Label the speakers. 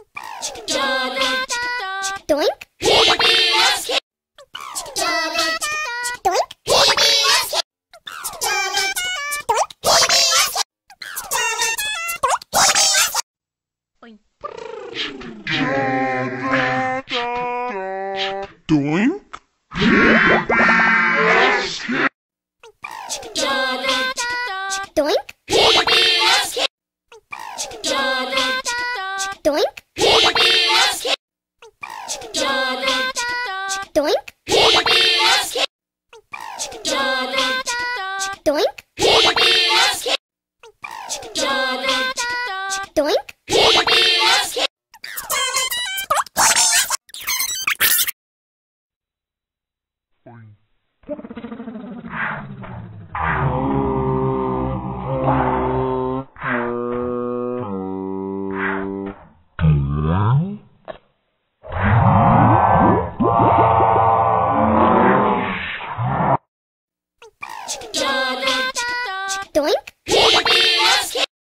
Speaker 1: Doink. PBS Kids. Doink. PBS Kids.
Speaker 2: Doink.
Speaker 1: Doink. PBS Kids. Doink. PBS Kids. Doink. PBS Kids. Doink. PBS Kids. Doink. PBS Kids. Doink.